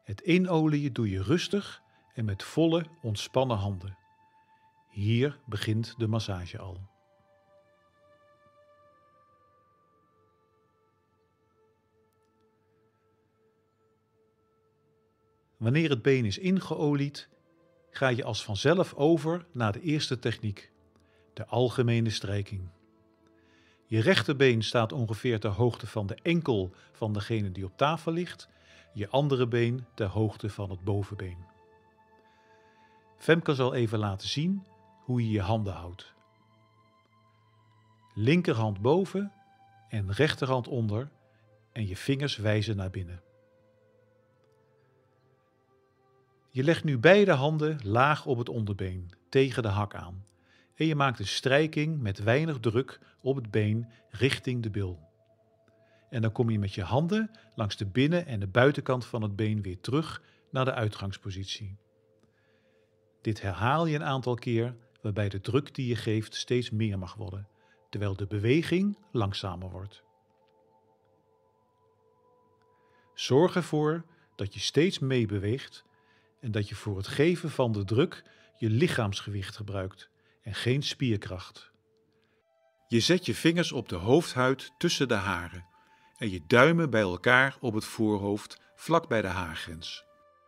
Het inolieën doe je rustig en met volle, ontspannen handen. Hier begint de massage al. Wanneer het been is ingeolied, ga je als vanzelf over naar de eerste techniek, de algemene strijking. Je rechterbeen staat ongeveer ter hoogte van de enkel van degene die op tafel ligt, je andere been ter hoogte van het bovenbeen. Femke zal even laten zien hoe je je handen houdt. Linkerhand boven en rechterhand onder en je vingers wijzen naar binnen. Je legt nu beide handen laag op het onderbeen, tegen de hak aan. En je maakt een strijking met weinig druk op het been richting de bil. En dan kom je met je handen langs de binnen- en de buitenkant van het been weer terug naar de uitgangspositie. Dit herhaal je een aantal keer, waarbij de druk die je geeft steeds meer mag worden, terwijl de beweging langzamer wordt. Zorg ervoor dat je steeds meebeweegt en dat je voor het geven van de druk je lichaamsgewicht gebruikt en geen spierkracht. Je zet je vingers op de hoofdhuid tussen de haren en je duimen bij elkaar op het voorhoofd vlak bij de haargrens.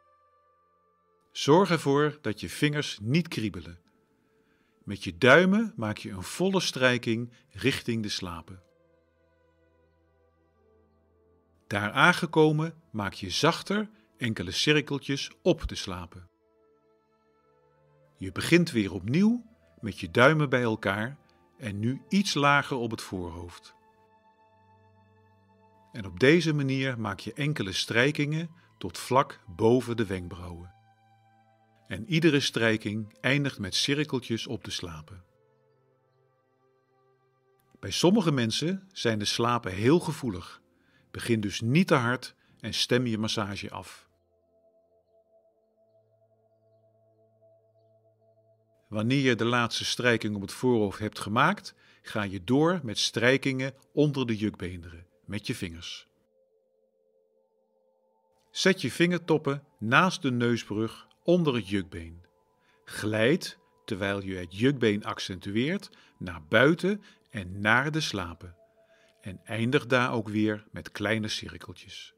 Zorg ervoor dat je vingers niet kriebelen. Met je duimen maak je een volle strijking richting de slapen. Daar aangekomen maak je zachter enkele cirkeltjes op de slapen. Je begint weer opnieuw met je duimen bij elkaar en nu iets lager op het voorhoofd. En op deze manier maak je enkele strijkingen tot vlak boven de wenkbrauwen. En iedere strijking eindigt met cirkeltjes op de slapen. Bij sommige mensen zijn de slapen heel gevoelig. Begin dus niet te hard en stem je massage af. Wanneer je de laatste strijking op het voorhoofd hebt gemaakt, ga je door met strijkingen onder de jukbeenderen met je vingers. Zet je vingertoppen naast de neusbrug onder het jukbeen. Glijd, terwijl je het jukbeen accentueert, naar buiten en naar de slapen. En eindig daar ook weer met kleine cirkeltjes.